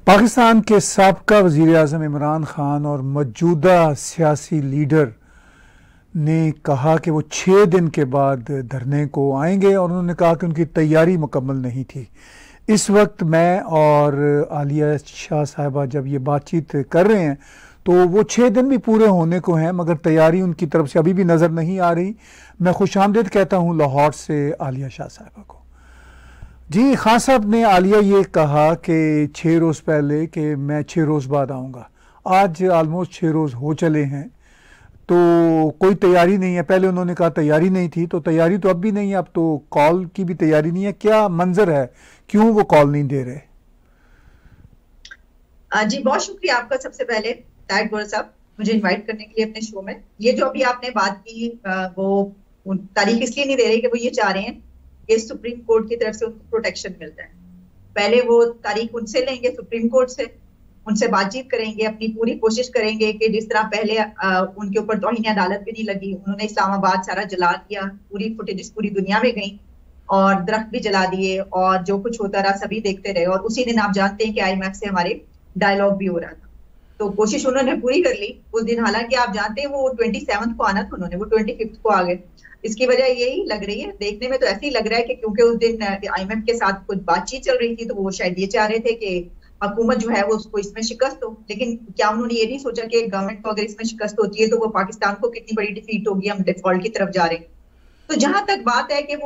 पाकिस्तान के साबका वज़ीर आज़म इमरान खान और मौजूदा सियासी लीडर ने कहा कि वो 6 दिन के बाद धरने को आएंगे और उन्होंने कहा कि उनकी तैयारी मुकम्मल नहीं थी। इस वक्त मैं और आलिया शाह साहिबा जब ये बातचीत कर रहे हैं तो वो 6 दिन भी पूरे होने को हैं, मगर तैयारी उनकी तरफ से अभी भी नज़र नहीं आ रही। मैं खुशामदीद कहता हूँ लाहौर से आलिया शाह साहिबा को। जी, खान साहब ने आलिया ये कहा कि 6 रोज़ पहले कि मैं 6 रोज़ बाद आऊँगा। आज आलमोस्ट 6 रोज़ हो चले हैं तो कोई तैयारी नहीं है। पहले उन्होंने कहा तैयारी नहीं थी, तो तैयारी तो अब भी नहीं है, अब तो कॉल की भी तैयारी नहीं है। क्या मंजर है, क्यों वो कॉल नहीं दे रहे? जी बहुत शुक्रिया आपका। सबसे पहले तारिक गोल साहब मुझे इनवाइट करने के लिए अपने शो में। ये जो अभी आपने बात की वो तारीख इसलिए नहीं दे रही कि वो ये चाह रहे हैं कि सुप्रीम कोर्ट की तरफ से उनको प्रोटेक्शन मिल जाए। पहले वो तारीख उनसे लेंगे, सुप्रीम कोर्ट से उनसे बातचीत करेंगे, अपनी पूरी कोशिश करेंगे कि जिस तरह पहले उनके ऊपर तौहीन अदालत भी नहीं लगी, उन्होंने इस्लामाबाद सारा जला दिया, पूरी फुटेजेस पूरी दुनिया में गई और दरख्त भी जला दिए और जो कुछ होता रहा सभी देखते रहे। और उसी दिन आप जानते हैं कि IMF से हमारे डायलॉग भी हो रहा था, तो कोशिश उन्होंने पूरी कर ली उस दिन। हालांकि आप जानते हैं वो 27 को आना था उन्होंने, वो 25 को आ गए। इसकी वजह यही लग रही है, देखने में तो ऐसे ही लग रहा है कि क्योंकि उस दिन IMF के साथ कुछ बातचीत चल रही थी तो वो शायद ये चाह रहे थे कि हुकूमत जो है वो उसको इसमें शिकस्त हो। लेकिन क्या उन्होंने ये नहीं सोचा कि गवर्नमेंट को अगर इसमें शिकस्त होती है तो वो पाकिस्तान को कितनी बड़ी डिफीट होगी, हम डिफॉल्ट की तरफ जा रहे हैं। तो जहां तक बात है कि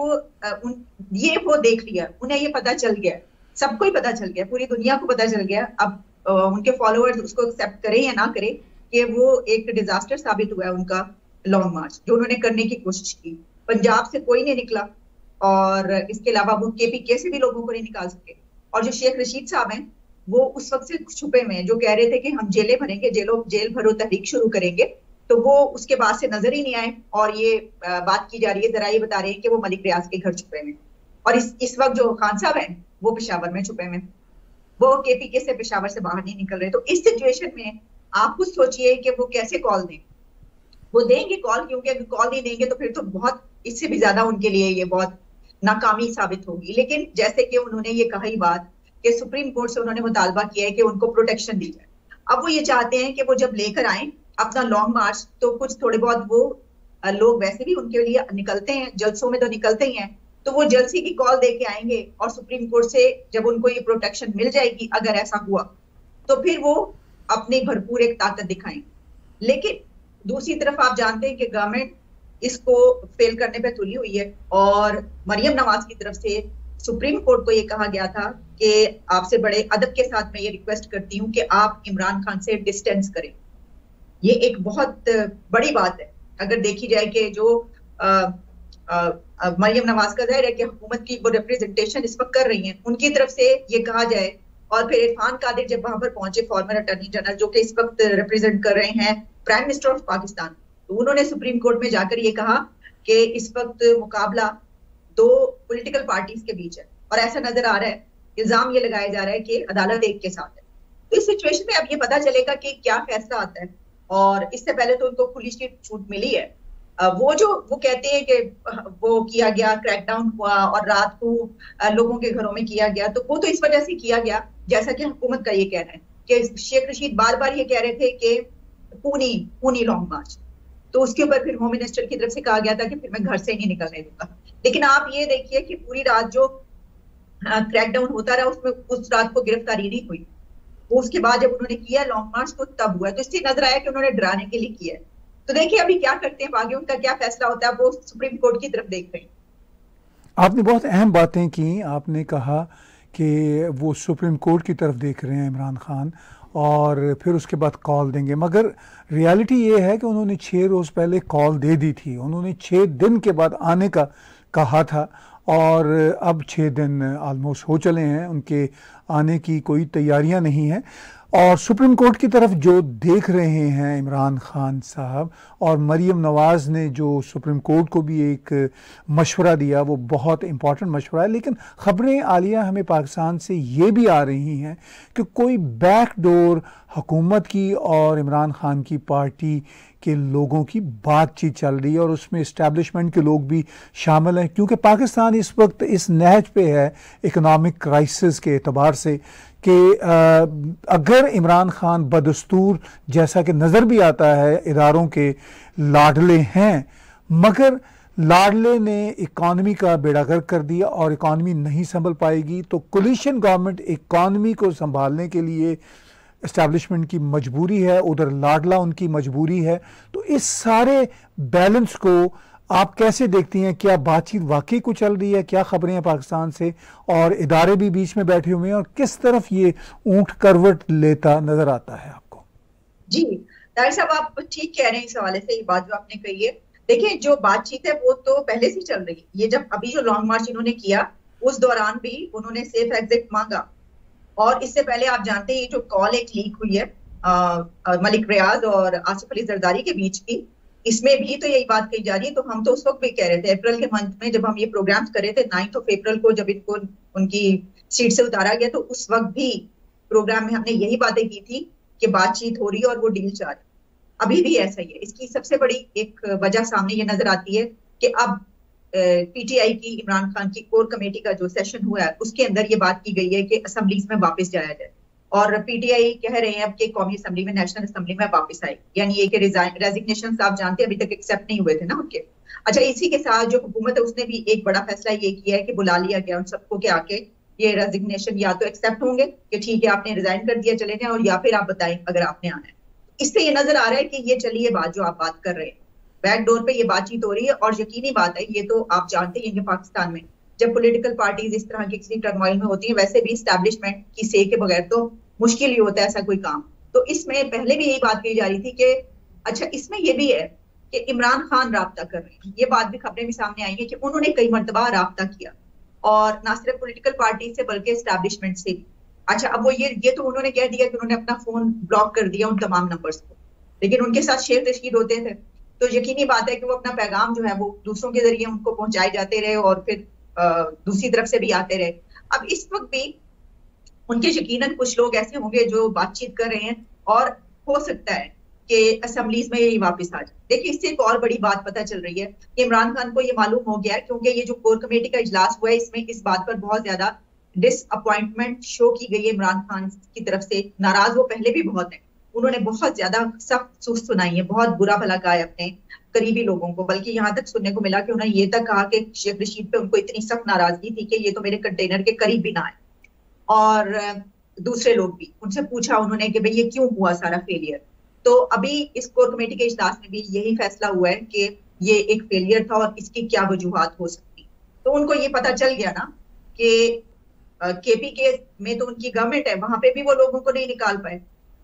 ये वो देख लिया, उन्हें ये पता चल गया, सबको ही पता चल गया, पूरी दुनिया को पता चल गया। अब उनके फॉलोअर्स उसको एक्सेप्ट करें या ना करें, कि वो एक डिजास्टर साबित हुआ है उनका लॉन्ग मार्च जो उन्होंने करने की कोशिश की। पंजाब से कोई नहीं निकला और इसके अलावा वो KPK से भी लोगों को नहीं निकाल सके। और जो शेख रशीद साहब हैं वो उस वक्त से छुपे में हैं, जो कह रहे थे कि हम जेलें भरेंगे, जेल भरो तहरीक शुरू करेंगे, तो वो उसके बाद से नजर ही नहीं आए। और ये बात की जा रही है, जरा ये बता रहे हैं कि वो मलिक रियाज के घर छुपे में। और इस वक्त जो खान साहब हैं वो पेशावर में छुपे में, वो KPK से पेशावर से बाहर नहीं निकल रहे। तो इस सिचुएशन में आप खुद सोचिए कि वो कैसे कॉल दें। वो देंगे कॉल, क्योंकि अगर कॉल नहीं देंगे तो फिर तो बहुत, इससे भी ज्यादा उनके लिए ये बहुत नाकामी साबित होगी। लेकिन जैसे कि उन्होंने ये कहा ही बात कि सुप्रीम कोर्ट से उन्होंने मुतालबा किया है कि उनको प्रोटेक्शन दी जाए। अब वो ये चाहते हैं कि वो जब लेकर आए अपना लॉन्ग मार्च, तो कुछ थोड़े बहुत वो लोग वैसे भी उनके लिए निकलते हैं, जलसों में तो निकलते ही हैं, तो वो जलसी की कॉल दे के आएंगे और सुप्रीम कोर्ट से जब उनको ये प्रोटेक्शन मिल जाएगी, अगर ऐसा हुआ तो फिर वो अपनी भरपूर एक ताकत दिखाएंगे। लेकिन दूसरी तरफ आप जानते हैं कि गवर्नमेंट इसको फेल करने पे तुली हुई है। और मरियम नवाज की तरफ से सुप्रीम कोर्ट को ये कहा गया था कि आपसे बड़े अदब के साथ मैं ये रिक्वेस्ट करती हूँ कि आप इमरान खान से डिस्टेंस करें। ये एक बहुत बड़ी बात है अगर देखी जाए कि जो मरियम नवाज का जाहिर है कि हुकूमत की वो रिप्रेजेंटेशन इस वक्त कर रही हैं, उनकी तरफ से ये कहा जाए। और फिर इरफान कादिर जब वहां पर पहुंचे, फॉर्मर अटॉर्नी जनरल जो कि इस वक्त रिप्रेजेंट कर रहे हैं प्राइम मिनिस्टर ऑफ पाकिस्तान, तो उन्होंने सुप्रीम कोर्ट में जाकर ये कहा कि इस वक्त मुकाबला 2 पॉलिटिकल पार्टीज के बीच है और ऐसा नजर आ रहा है, इल्जाम ये लगाया जा रहा है कि अदालत एक के साथ है। तो इस सिचुएशन में अब ये पता चलेगा कि क्या फैसला आता है। और इससे पहले तो उनको खुली छूट मिली है। वो कहते हैं कि वो किया गया, क्रैकडाउन हुआ और रात को लोगों के घरों में किया गया, तो वो तो इस वजह से किया गया, जैसा कि हुकूमत का ये कहना है कि शेख रशीद बार बार ये कह रहे थे कि पूनी लॉन्ग मार्च, तो उसके ऊपर फिर होम मिनिस्टर की तरफ से कहा गया था कि फिर मैं घर से नहीं निकलने दूंगा। लेकिन आप ये देखिए कि पूरी रात जो क्रैकडाउन होता रहा उसमें उस रात को गिरफ्तारी नहीं हुई। वो उसके बाद जब उन्होंने किया लॉन्ग मार्च तो तब हुआ, तो इससे नजर आया कि उन्होंने डराने के लिए किया है। तो देखिए अभी क्या करते हैं, आगे उनका क्या फैसला होता है, वो सुप्रीम कोर्ट की तरफ देख रहे हैं। आपने बहुत अहम बातें की। आपने कहा कि वो सुप्रीम कोर्ट की तरफ देख रहे हैं इमरान खान और फिर उसके बाद कॉल देंगे, मगर रियलिटी ये है कि उन्होंने 6 रोज़ पहले कॉल दे दी थी। उन्होंने 6 दिन के बाद आने का कहा था और अब 6 दिन आलमोस्ट हो चले हैं, उनके आने की कोई तैयारियां नहीं हैं। और सुप्रीम कोर्ट की तरफ जो देख रहे हैं इमरान खान साहब, और मरियम नवाज़ ने जो सुप्रीम कोर्ट को भी एक मशवरा दिया, वो बहुत इम्पॉर्टेंट मशवरा है। लेकिन ख़बरें आलिया हमें पाकिस्तान से ये भी आ रही हैं कि कोई बैकडोर हुकूमत की और इमरान खान की पार्टी के लोगों की बातचीत चल रही है और उसमें इस्टेब्लिशमेंट के लोग भी शामिल हैं, क्योंकि पाकिस्तान इस वक्त इस नहज पे है इकोनॉमिक क्राइसिस के एतबार से कि अगर इमरान खान बदस्तूर, जैसा कि नज़र भी आता है, इदारों के लाडले हैं, मगर लाडले ने इकॉनमी का बेड़ा गर्क कर दिया और इकॉनमी नहीं संभल पाएगी, तो कोलिशन गवर्नमेंट इकॉनमी को संभालने के लिए एस्टैब्लिशमेंट की मजबूरी है, उधर लाडला उनकी मजबूरी है। तो इस सारे बैलेंस को आप कैसे देखती हैं? क्या बातचीत वाकई को चल रही है? क्या खबरें हैं पाकिस्तान से, और इदारे भी बीच में बैठे हुए हैं, और किस तरफ ये ऊंट करवट लेता नजर आता है आपको? जी ताहिर साहब, आप ठीक कह रहे हैं इस हवाले से। ये बात जो आपने कही है, देखिए जो बातचीत है वो तो पहले से चल रही है। ये जब अभी जो लॉन्ग मार्च इन्होंने किया उस दौरान भी उन्होंने सेफ एग्जिट मांगा, और इससे पहले आप जानते हैं ये जो कॉल एक लीक हुई है मलिक रियाज और आसिफ अली जरदारी के बीच की, इसमें भी तो यही बात कही जा रही है। तो हम तो उस वक्त भी कह रहे थे, अप्रैल के मंथ में जब हम ये प्रोग्राम्स कर रहे थे, 9 अप्रैल को जब इनको उनकी सीट से उतारा गया, तो उस वक्त भी प्रोग्राम में हमने यही बातें की थी कि बातचीत हो रही है और वो डील चाह रही। अभी भी ऐसा ही है। इसकी सबसे बड़ी एक वजह सामने ये नजर आती है कि अब पीटीआई की इमरान खान की कोर कमेटी का जो सेशन हुआ है उसके अंदर ये बात की गई है कि असेंबलीज में वापस जाया जाए, और पीटीआई कह रहे हैं अब कि कौमी असेंबली में, नेशनल असेंबली में वापस आए, यानी ये कि रेजिग्नेशन आप जानते हैं अभी तक एक्सेप्ट नहीं हुए थे ना उनके। अच्छा, इसी के साथ जो हुकूमत है उसने भी एक बड़ा फैसला ये किया है कि बुला लिया गया उन सबको कि आके ये रेजिग्नेशन या तो एक्सेप्ट होंगे कि ठीक है आपने रिजाइन कर दिया चले जाए, और या फिर आप बताएं अगर आपने आना है। इससे ये नजर आ रहा है कि ये चलिए बात जो आप बात कर रहे हैं, बैकडोर पे ये बातचीत हो रही है। और यकीनी बात है, ये तो आप जानते हैं कि पाकिस्तान में जब पॉलिटिकल पार्टीज इस तरह की किसी टर्मोइल में होती हैं, वैसे भी एस्टैब्लिशमेंट की से के बगैर तो मुश्किल ही होता है ऐसा कोई काम। तो इसमें पहले भी यही बात कही जा रही थी कि अच्छा, इसमें ये भी है कि इमरान खान राब्ता कर रहे हैं। ये बात भी खबरें भी सामने आई है कि उन्होंने कई मरतबा राब्ता किया, और ना सिर्फ पॉलिटिकल पार्टी से बल्कि एस्टैब्लिशमेंट से भी। अच्छा, अब वो ये तो उन्होंने कह दिया कि उन्होंने अपना फोन ब्लॉक कर दिया उन तमाम नंबर्स को, लेकिन उनके साथ शेख रशीद होते थे, तो यकीनी बात है कि वो अपना पैगाम जो है वो दूसरों के जरिए उनको पहुंचाए जाते रहे, और फिर दूसरी तरफ से भी आते रहे। अब इस वक्त भी उनके यकीनन कुछ लोग ऐसे होंगे जो बातचीत कर रहे हैं, और हो सकता है कि असेंबलीज में ये वापस आ जाए। देखिए, इससे एक और बड़ी बात पता चल रही है कि इमरान खान को ये मालूम हो गया है, क्योंकि ये जो कोर कमेटी का इजलास हुआ है इसमें इस बात पर बहुत ज्यादा डिसअपॉइंटमेंट शो की गई है इमरान खान की तरफ से। नाराज वो पहले भी बहुत है, उन्होंने बहुत ज्यादा सख्त सुस्त सुनाई है, बहुत बुरा भला कहा है अपने करीबी लोगों को, बल्कि यहाँ तक सुनने को मिला कि उन्होंने ये तक कहा कि शेख रशीद पे उनको इतनी सख्त नाराजगी थी कि ये तो मेरे कंटेनर के करीब भी ना आए। और दूसरे लोग भी, उनसे पूछा उन्होंने कि भाई ये क्यों हुआ सारा फेलियर। तो अभी इस कोर कमेटी के इजलास में भी यही फैसला हुआ है कि ये एक फेलियर था और इसकी क्या वजूहात हो सकती। तो उनको ये पता चल गया ना कि केपी में तो उनकी गवर्नमेंट है, वहां पे भी वो लोगों को नहीं निकाल पाए,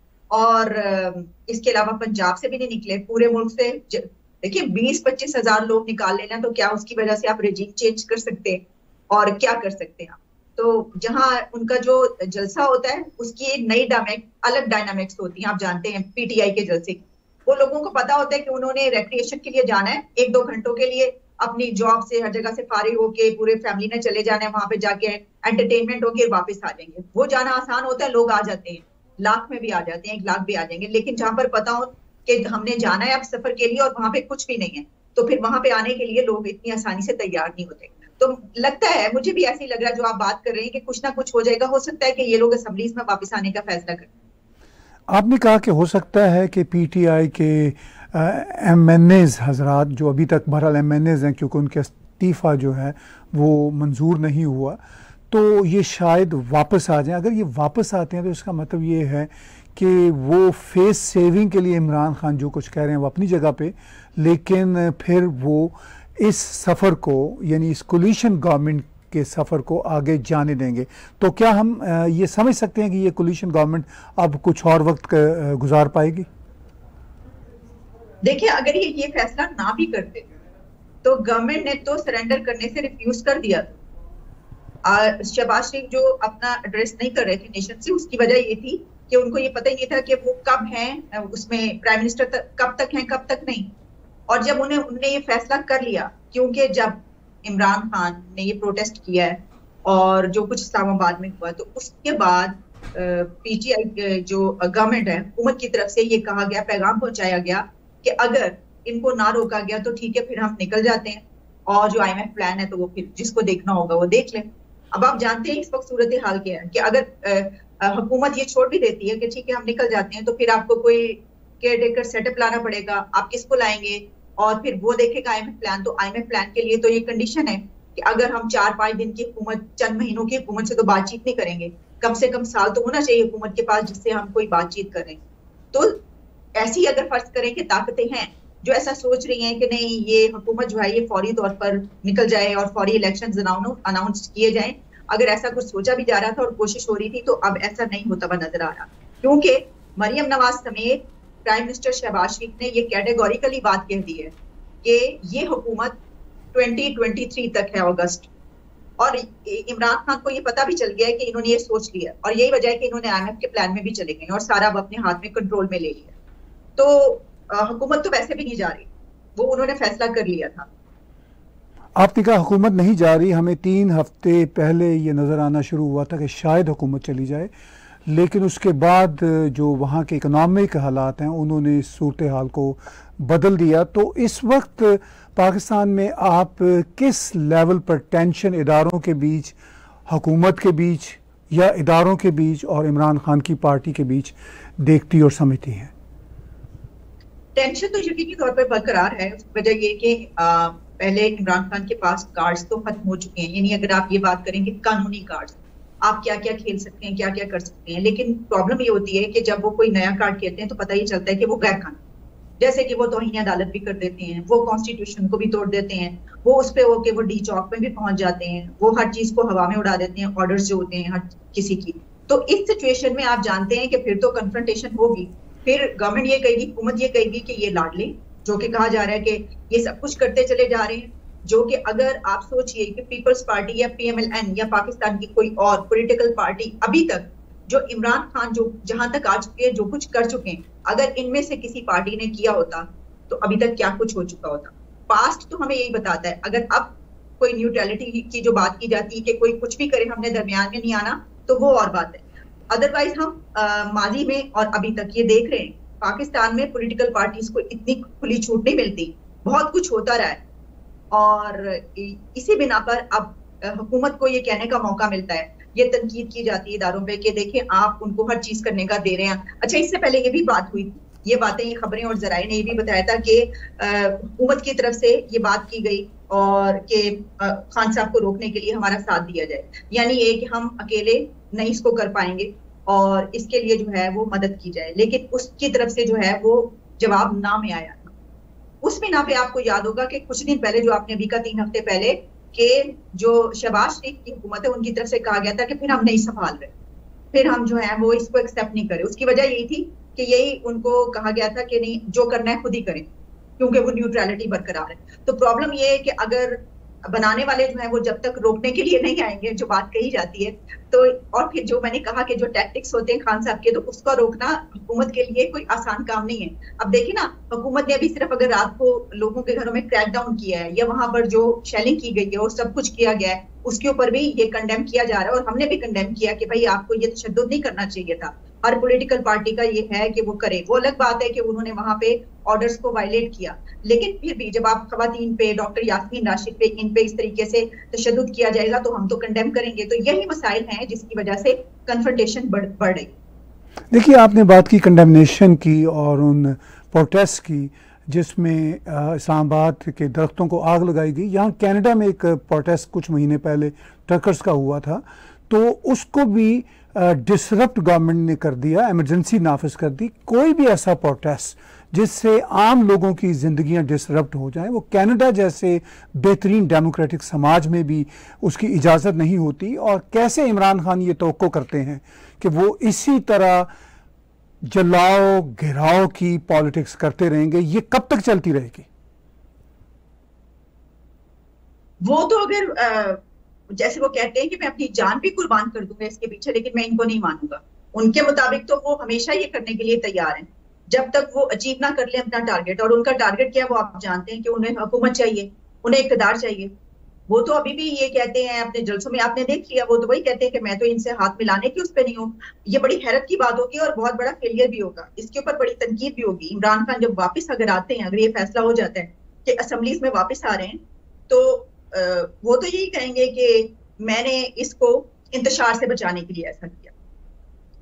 और इसके अलावा पंजाब से भी नहीं निकले, पूरे मुल्क से। देखिए, 20-25 हजार लोग निकाल लेना, तो क्या उसकी वजह से आप रेजिम चेंज कर सकते हैं, और क्या कर सकते हैं आप? तो जहां उनका जो जलसा होता है उसकी एक नई अलग डायनामिक्स होती है, आप जानते हैं पीटीआई के जलसे की। वो लोगों को पता होता है कि उन्होंने रिक्रिएशन के लिए जाना है, 1-2 घंटों के लिए अपनी जॉब से, हर जगह से फारिग होके पूरे फैमिली ने चले जाना है, वहां पे जाके एंटरटेनमेंट होके वापस आ जाएंगे। वो जाना आसान होता है, लोग आ जाते हैं, लाख में भी आ जाते हैं, 1 लाख भी आ जाएंगे। लेकिन जहां पर पता हो कि हमने जाना है अब सफर के लिए और वहां पे कुछ भी नहीं है, तो फिर वहां पे आने के लिए लोग इतनी आसानी से तैयार नहीं होते। तो लगता है, मुझे भी ऐसे ही लग रहा है जो आप बात कर रहे हैं कि कुछ ना कुछ हो जाएगा। हो सकता है कि ये लोग असेंबलीज में वापस आने का फैसला करें। आपने कहा कि हो सकता है कि पीटीआई के एमएनएज हजरात, जो अभी तक बहरहाल एमएनएज हैं क्योंकि उनका इस्तीफ़ा जो है वो मंजूर नहीं हुआ, तो ये शायद वापस आ जाएं। अगर ये वापस आते हैं तो इसका मतलब ये है कि वो फेस सेविंग के लिए इमरान खान जो कुछ कह रहे हैं वो अपनी जगह पे, लेकिन फिर वो इस सफ़र को, यानी इस कोलिशन गवर्नमेंट के सफ़र को आगे जाने देंगे। तो क्या हम ये समझ सकते हैं कि ये कोलिशन गवर्नमेंट अब कुछ और वक्त गुजार पाएगी? देखिए, अगर ये फैसला ना भी करते तो गवर्नमेंट ने तो सरेंडर करने से रिफ्यूज कर दिया। शहबाज शरीफ जो अपना एड्रेस नहीं कर रहे थे नेशन से, उसकी वजह ये थी कि उनको ये पता ही नहीं था कि वो कब हैं उसमें प्राइम मिनिस्टर कब तक हैं कब तक नहीं। और जब उन्होंने ये फैसला कर लिया, क्योंकि जब इमरान खान ने ये प्रोटेस्ट किया है और जो कुछ इस्लामाबाद में हुआ, तो उसके बाद पीटीआई जो गवर्नमेंट है, हुकूमत की तरफ से ये कहा गया, पैगाम पहुंचाया गया कि अगर इनको ना रोका गया तो ठीक है, फिर हम निकल जाते हैं, और जो IMF प्लान है तो वो फिर जिसको देखना होगा वो देख ले। अब आप जानते हैं इस वक्त सूरत हाल क्या है कि अगर हुकूमत ये छोड़ भी देती है कि ठीक है हम निकल जाते हैं, तो फिर आपको कोई केयर टेकर सेटअप लाना पड़ेगा, आप किसको लाएंगे और फिर वो देखेगा आईएमएफ प्लान। तो आईएमएफ प्लान के लिए तो ये कंडीशन है कि अगर हम 4-5 दिन की हुकूमत, चंद महीनों की हुकूमत से तो बातचीत नहीं करेंगे, कम से कम साल तो होना चाहिए हुकूमत के पास जिससे हम कोई बातचीत करें। तो ऐसी अगर फर्ज करें कि ताकतें हैं जो ऐसा सोच रही हैं कि नहीं ये हुकूमत जो है ये फौरी तौर पर निकल जाए और फौरी इलेक्शंस अनाउंस किए जाएं, अगर ऐसा कुछ सोचा भी जा रहा था और कोशिश हो रही थी, तो अब ऐसा नहीं होता हुआ नजर आ रहा, क्योंकि मरियम नवाज समेत प्राइम मिनिस्टर शहबाज शरीफ ने ये कैटेगोरिकली बात कह दी है कि ये हुकूमत 2023 तक है अगस्त, और इमरान खान को ये पता भी चल गया है कि इन्होंने ये सोच लिया, और यही वजह है कि इन्होंने आईएमएफ के प्लान में भी चले गए और सारा अब अपने हाथ में कंट्रोल में ले लिया। तो हुकूमत तो वैसे भी नहीं जा रही, वो उन्होंने फैसला कर लिया था। आपने कहा हुकूमत नहीं जा रही, हमें 3 हफ्ते पहले ये नज़र आना शुरू हुआ था कि शायद हुकूमत चली जाए, लेकिन उसके बाद जो वहाँ के इकोनॉमिक हालात हैं उन्होंने सूरत हाल को बदल दिया। तो इस वक्त पाकिस्तान में आप किस लेवल पर टेंशन इदारों के बीच, हुकूमत के बीच या इदारों के बीच और इमरान खान की पार्टी के बीच देखती और समझती हैं? टेंशन तो यकीनी तौर पर बरकरार है। उसकी वजह ये कि पहले इमरान खान के पास कार्ड्स तो खत्म हो चुके हैं, यानी अगर आप ये बात करें कि कानूनी कार्ड्स, आप क्या क्या खेल सकते हैं, क्या क्या कर सकते हैं, लेकिन प्रॉब्लम ये होती है कि जब वो कोई नया कार्ड खेलते हैं तो पता ही चलता है कि वो गैर कानूनी, जैसे कि वो तौहीन अदालत भी कर देते हैं, वो कॉन्स्टिट्यूशन को भी तोड़ देते हैं, वो उस पे होके वो डी चौक में भी पहुंच जाते हैं, वो हर चीज को हवा में उड़ा देते हैं, ऑर्डर्स जो होते हैं हर किसी की। तो इस सिचुएशन में आप जानते हैं कि फिर तो कन्फ्रंटेशन होगी, फिर गवर्नमेंट ये कहेगी, हुकूमत ये कहेगी कि ये लाडले, जो कि कहा जा रहा है कि ये सब कुछ करते चले जा रहे हैं, जो कि अगर आप सोचिए कि पीपल्स पार्टी या पीएमएलएन या पाकिस्तान की कोई और पॉलिटिकल पार्टी अभी तक जो इमरान खान जो जहां तक आ चुके हैं, जो कुछ कर चुके हैं, अगर इनमें से किसी पार्टी ने किया होता तो अभी तक क्या कुछ हो चुका होता। पास्ट तो हमें यही बताता है। अगर अब कोई न्यूट्रलिटी की जो बात की जाती है कि कोई कुछ भी करे हमने दरमियान में नहीं आना, तो वो और बात है। अदरवाइज हम माजी में और अभी तक ये देख रहे हैं पाकिस्तान में पॉलिटिकल पार्टीज को इतनी खुली छूट नहीं मिलती, बहुत कुछ होता रहा है, और इसी बिना पर अब हुकूमत को ये कहने का मौका मिलता है, ये तनकीद की जाती है इदारों पे कि देखें आप उनको हर चीज करने का दे रहे हैं। अच्छा, इससे पहले ये भी बात हुई, ये बातें, ये खबरें और जराए ने ये भी बताया था कि हुकूमत की तरफ से ये बात की गई और कि खान साहब को रोकने के लिए हमारा साथ दिया जाए, यानी ये कि हम अकेले नहीं इसको कर पाएंगे और इसके लिए जो है वो मदद की जाए, लेकिन उसकी तरफ से जो है वो जवाब ना में आया। उस बिना पे आपको याद होगा कि कुछ दिन पहले जो आपने अभी का 3 हफ्ते पहले कि जो शहबाज शरीफ की हुकूमत है उनकी तरफ से कहा गया था कि फिर हम नहीं संभाल रहे, फिर हम जो है वो इसको एक्सेप्ट नहीं करें। उसकी वजह यही थी कि यही उनको कहा गया था कि नहीं, जो करना है खुद ही करें, क्योंकि वो न्यूट्रलिटी बरकरार है। तो प्रॉब्लम ये है कि अगर बनाने वाले जो है वो जब तक रोकने के लिए नहीं आएंगे, जो बात कही जाती है, तो और फिर जो मैंने कहा कि जो टैक्टिक्स होते हैं खान साहब के, तो उसका रोकना हुकूमत के लिए कोई आसान काम नहीं है। अब देखिए ना, हुकूमत ने अभी सिर्फ अगर रात को लोगों के घरों में क्रैकडाउन किया है या वहां पर जो शेलिंग की गई है और सब कुछ किया गया है, उसके ऊपर भी ये कंडेम किया जा रहा है और हमने भी कंडेम किया कि भाई आपको ये तशद्दुद नहीं करना चाहिए था। हर पॉलिटिकल पार्टी का ये है कि वो करे। वो अलग बात है कि उन्होंने वहां पे ऑर्डर्स को वायलेट किया, लेकिन फिर भी जब आप खवातीन पे, डॉक्टर यास्मीन राशिद पे, इन पे इस तरीके से तशद्दुद किया जाएगा तो हम तो कंडेम करेंगे। तो यही मसाइल हैं जिसकी वजह से कन्फ्रंटेशन बढ़ रही। देखिए, आपने बात की कंडेमनेशन की और उन प्रोटेस्ट की जिसमें इस्लामाबाद के दरख्तों को आग लगाई गई। यहाँ कनाडा में एक प्रोटेस्ट कुछ महीने पहले ट्रकर्स का हुआ था, तो उसको भी डिसरप्ट गवर्नमेंट ने कर दिया, इमरजेंसी नाफिज कर दी। कोई भी ऐसा प्रोटेस्ट जिससे आम लोगों की ज़िंदगियां डिसरप्ट हो जाएं, वो कनाडा जैसे बेहतरीन डेमोक्रेटिक समाज में भी उसकी इजाज़त नहीं होती। और कैसे इमरान खान ये तवक्को करते हैं कि वो इसी तरह जलाओ घिराव की पॉलिटिक्स करते रहेंगे, ये कब तक चलती रहेगी? वो तो अगर जैसे वो कहते हैं कि मैं अपनी जान भी कुर्बान कर दूंगा इसके पीछे, लेकिन मैं इनको नहीं मानूंगा। उनके मुताबिक तो वो हमेशा ये करने के लिए तैयार हैं जब तक वो अचीव ना कर ले अपना टारगेट। और उनका टारगेट क्या है वो आप जानते हैं कि उन्हें हुकूमत चाहिए, उन्हें इक़्तिदार चाहिए। वो तो अभी भी ये कहते हैं अपने जलसों में, आपने देख लिया, वो तो वही कहते हैं कि मैं तो इनसे हाथ मिलाने की उस पर नहीं हूँ। ये बड़ी हैरत की बात होगी और बहुत बड़ा फेलियर भी होगा, इसके ऊपर बड़ी तनकीद भी होगी। इमरान खान जब वापस अगर आते हैं, अगर ये फैसला हो जाता है कि असम्बलीज में वापस आ रहे हैं, तो वो तो यही कहेंगे कि मैंने इसको इंतशार से बचाने के लिए ऐसा किया।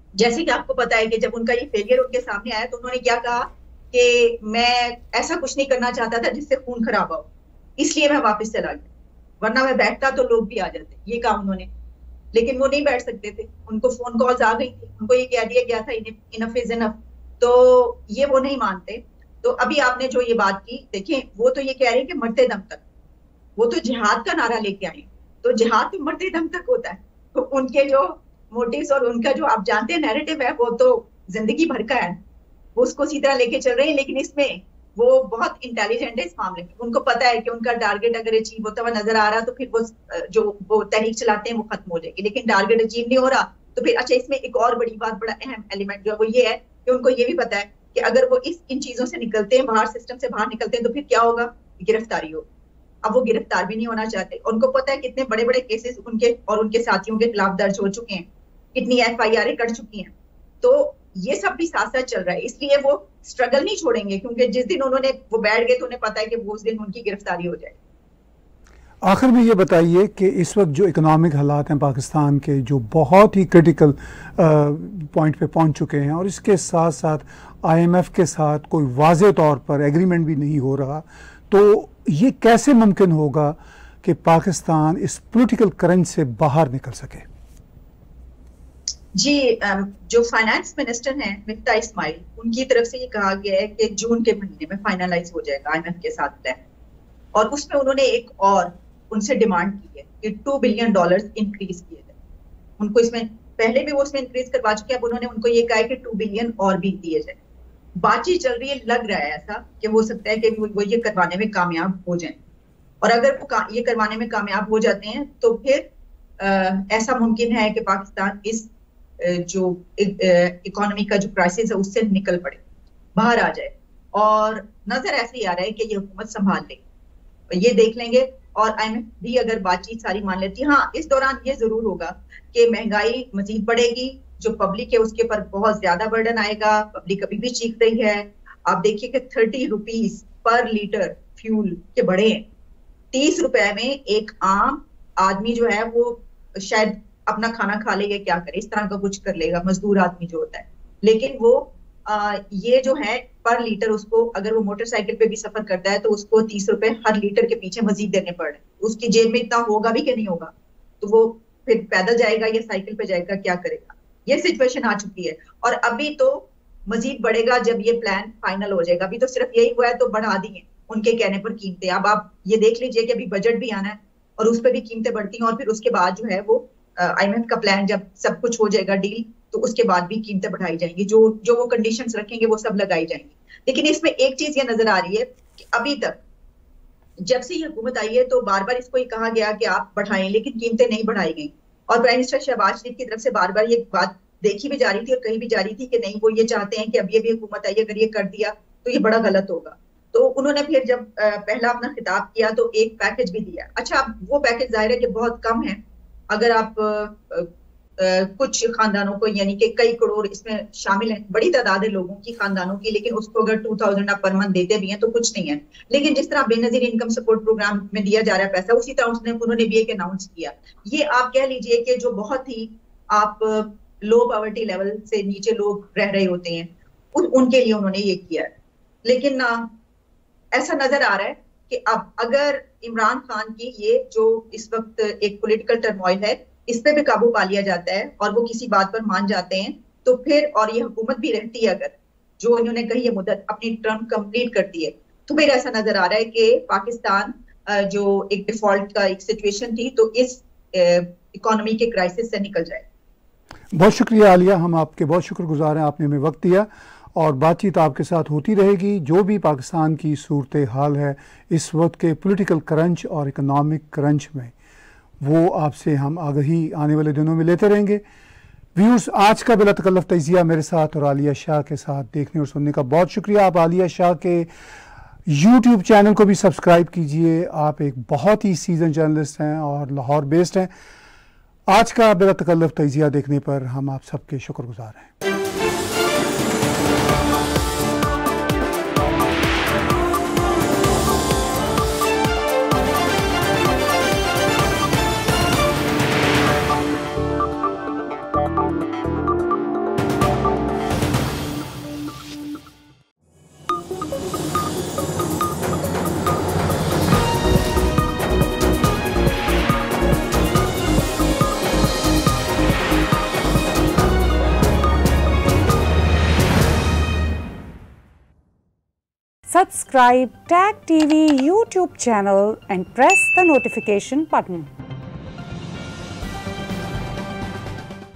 जैसे कि आपको पता है कि जब उनका ये फेलियर उनके सामने आया तो उन्होंने क्या कहा कि मैं ऐसा कुछ नहीं करना चाहता था जिससे खून खराब हो, इसलिए मैं वापस चला गया, वरना मैं बैठता तो लोग भी आ जाते, ये कहा उन्होंने। लेकिन वो नहीं बैठ सकते थे, उनको फोन कॉल्स आ गई थी, उनको ये कह दिया गया था इनफ इज इनफ, तो ये वो नहीं मानते। तो अभी आपने जो ये बात की, देखिए वो तो ये कह रहे हैं कि मरते दम तक, वो तो जिहाद का नारा लेके आए, तो जिहाद तो मरते दम तक होता है। तो उनके जो मोटिव्स और उनका जो आप जानते हैं नैरेटिव है, वो तो जिंदगी भर का है, वो उसको उसी तरह लेके चल रहे हैं। लेकिन इसमें वो बहुत इंटेलिजेंट है इस मामले में, उनको पता है कि उनका टारगेट अगर अचीव होता हुआ नजर आ रहा तो फिर वो जो वो तहरीक चलाते हैं वो खत्म हो जाएगी, लेकिन टारगेट अचीव नहीं हो रहा तो फिर अच्छा, इसमें एक और बड़ी बात, बड़ा अहम एलिमेंट जो है वो ये है कि उनको ये भी पता है कि अगर वो इन चीजों से निकलते हैं, बाहर सिस्टम से बाहर निकलते हैं, तो फिर क्या होगा, गिरफ्तारी होगी। अब वो गिरफ्तार भी नहीं होना चाहते, उनको पता है कितने बड़े बड़े केसेस उनके और उनके साथियों के खिलाफ दर्ज हो चुके हैं, कितनी FIR कट चुकी हैं, तो ये सब भी साथ साथ चल रहा है, इसलिए वो स्ट्रगल नहीं छोड़ेंगे, क्योंकि जिस दिन उन्होंने वो बैठ गए तो उन्हें पता है कि वो उस दिन उनकी गिरफ्तारी हो जाए। आखिर में ये बताइए कि इस वक्त जो इकोनॉमिक हालात हैं पाकिस्तान के, जो बहुत ही क्रिटिकल पॉइंट पे पहुंच चुके हैं, और इसके साथ साथ IMF के साथ कोई वाज़े तौर पर एग्रीमेंट भी नहीं हो रहा, तो ये कैसे मुमकिन होगा कि पाकिस्तान इस पॉलिटिकल करंट से बाहर निकल सके? जी, जो फाइनेंस मिनिस्टर हैं मिफ्ता इस्माइल, उनकी तरफ से ये कहा गया है कि जून के महीने में फाइनलाइज हो जाएगा IMF के साथ प्लान, और उसमें उन्होंने एक और उनसे डिमांड की है कि $2 बिलियन इंक्रीज किए जाए। उनको इसमें पहले भी वो उसमें इंक्रीज करवा चुके हैं, अब उन्होंने उनको ये कहा है कि 2 बिलियन और भी दिए जाए। बातचीत चल रही है, लग रहा है ऐसा कि हो सकता है कि वो ये करवाने में कामयाब हो जाए, और अगर वो ये करवाने में कामयाब हो जाते हैं तो फिर ऐसा मुमकिन है कि पाकिस्तान इस जो इकोनॉमी का जो क्राइसिस है उससे निकल पड़े, बाहर आ जाए, और नजर ऐसे ही आ रहा है कि ये हुकूमत संभाल लेगी, ये देख लेंगे। और IMF भी अगर बातचीत सारी मान लेती है, हाँ इस दौरान ये जरूर होगा कि महंगाई मजीद बढ़ेगी, जो पब्लिक है उसके ऊपर बहुत ज्यादा बर्डन आएगा, पब्लिक अभी भी चीख रही है। आप देखिए कि 30 रुपीज पर लीटर फ्यूल के बढ़े हैं, 30 रुपए में एक आम आदमी जो है वो शायद अपना खाना खा लेगा, क्या करे, इस तरह का कुछ कर लेगा मजदूर आदमी जो होता है। लेकिन वो ये जो है पर लीटर, उसको अगर वो मोटरसाइकिल पे भी सफर करता है तो उसको 30 रुपए हर लीटर के पीछे मजीद देने पड़ रहे हैं। उसकी जेब में इतना होगा भी कि नहीं होगा, तो वो फिर पैदल जाएगा या साइकिल पे जाएगा, क्या करेगा, ये सिचुएशन आ चुकी है। और अभी तो मजीद बढ़ेगा जब ये प्लान फाइनल हो जाएगा, अभी तो सिर्फ यही हुआ है तो बढ़ा दिए उनके कहने पर कीमतें। अब आप ये देख लीजिए कि अभी बजट भी आना है और उस पर भी कीमतें बढ़ती हैं, और फिर उसके बाद जो है वो IMF का प्लान जब सब कुछ हो जाएगा डील, तो उसके बाद भी कीमतें बढ़ाई जाएंगी, जो जो वो कंडीशंस रखेंगे वो सब लगाई जाएंगी। लेकिन इसमें एक चीज ये नजर आ रही है कि अभी तक जब से ये हुकूमत आई है तो बार बार इसको ये कहा गया कि आप बढ़ाएं, लेकिन कीमतें नहीं बढ़ाई गई, और प्राइम मिनिस्टर शहबाज शरीफ की तरफ से बार बार ये बात देखी भी जा रही थी और कही भी जा रही थी कि नहीं, वो ये चाहते हैं कि अब ये भी हुकूमत आई, अगर ये कर दिया तो ये बड़ा गलत होगा। तो उन्होंने फिर जब पहला अपना खिताब किया तो एक पैकेज भी दिया। अच्छा, वो पैकेज जाहिर है कि बहुत कम है, अगर आप कुछ खानदानों को, यानी कि कई करोड़ इसमें शामिल हैं, बड़ी तादाद है लोगों की, खानदानों की, लेकिन उसको अगर 2000 आप पर मंथ देते भी हैं तो कुछ नहीं है। लेकिन जिस तरह बेनजीर इनकम सपोर्ट प्रोग्राम में दिया जा रहा है पैसा, उसी तरह उन्होंने भी एक अनाउंस किया। ये आप कह लीजिए कि जो बहुत ही आप लो पॉवर्टी लेवल से नीचे लोग रह रहे होते हैं उनके लिए उन्होंने ये किया है। लेकिन ऐसा नजर आ रहा है कि अब अगर इमरान खान की ये जो इस वक्त एक पॉलिटिकल टर्मोइल है, इस पे भी काबू पा लिया जाता है और वो किसी बात पर मान जाते हैं, तो फिर और ये हुकूमत भी रहती है, अगर जो इन्होंने कही है मुद्दत अपनी टर्म कंप्लीट करती है, तो फिर ऐसा नजर आ रहा है कि पाकिस्तान जो एक डिफॉल्ट का एक सिचुएशन थी तो इस इकोनॉमी के क्राइसिस से निकल जाए। बहुत शुक्रिया आलिया, हम आपके बहुत शुक्रगुजार हैं, आपने हमें वक्त दिया और बातचीत आपके साथ होती रहेगी। जो भी पाकिस्तान की सूरत हाल है इस वक्त के पॉलिटिकल क्रंच और इकोनॉमिक क्रंच में, वो आपसे हम आगही आने वाले दिनों में लेते रहेंगे। व्यूअर्स, आज का बिला तकल्लुफ़ तजिया मेरे साथ और आलिया शाह के साथ देखने और सुनने का बहुत शुक्रिया। आप आलिया शाह के YouTube चैनल को भी सब्सक्राइब कीजिए। आप एक बहुत ही सीजन जर्नलिस्ट हैं और लाहौर बेस्ड हैं। आज का बिला तकल्लुफ़ तजिया देखने पर हम आप सबके शुक्रगुजार हैं। Subscribe TAG TV YouTube channel and press the notification button.